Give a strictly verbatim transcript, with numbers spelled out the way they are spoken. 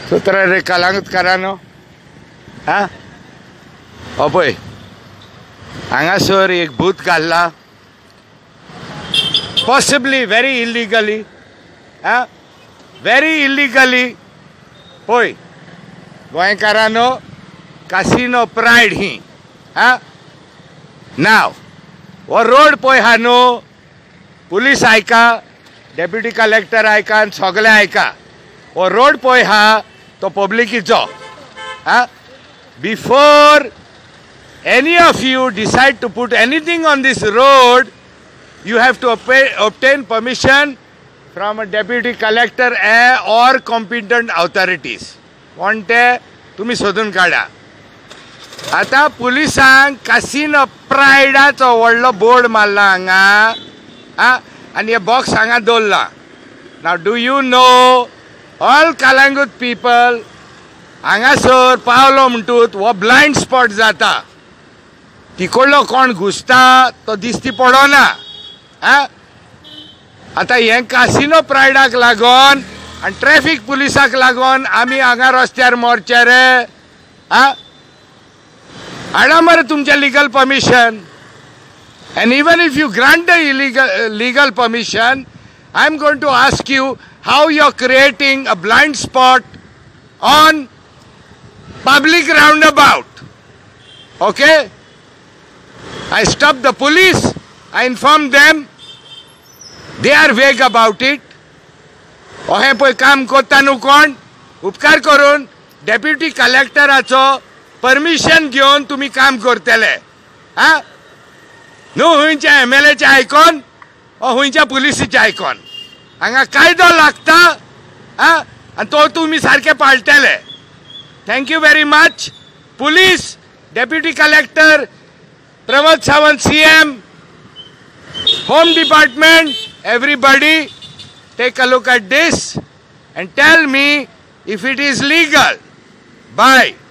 सूत्र रे कलांगूटकारांनो हा हो पळय हांगासर एक बूथ घाल्ला पॉसिबली व्हेरी इल्लिगली हा व्हेरी इल्लिगली पळय गोंयकारांनो कासिनो प्रायड ही हा नाव वो रोड पळय हा न्हू पुलीस आयका डेप्युटी कलेक्टर आयका आनी सगळे आयका वो रोड पळय हा तो पब्लिकीचो हा before any of you decide to put anything on this road you have to obtain permission from a deputy collector or competent authorities कोणते तुम्ही सोदून काढा आता पुलिसांक कासिनो प्रायडाचो व्हडलो बोर्ड मारला हांगा हा आनी हे बॉक्स हांगा दवरला नाव do you know all Calangute people हांगासर पावलो म्हणटूच हो ब्लायंड स्पॉट जाता तिकडलो कोण घुसता तो दिसती पडोना हा आता हे कासिनो प्रायडाक लागोन आनी ट्रॅफिक पुलिसाक लागोन आमी हांगा रस्त्यार मोरचे रे हा हाडा मरे तुमचे legal permission and even if you grant the illegal uh, legal permission I am going to ask you how you are creating a blind spot on public roundabout. Okay, I stopped the police, I informed them, they are vague about it. ओहे पळय काम करता न्हू कोण उपकार करून deputy कलेक्टराचो permission घेवन तुमी काम करतले हा न्हू हुंयच्या एम एल एचे आयकोन ओ हुंयच्या पुलिसीचे आयकोन हांगा कायदो लागता हा आनी तो तुमी सारके पाळटले thank you very much police deputy collector Pramod Sawant CM home होम डिपार्टमेंट everybody take a look at this and tell me if it is legal. Bye.